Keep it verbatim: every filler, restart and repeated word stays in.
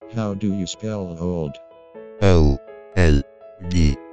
How do you spell old? O L D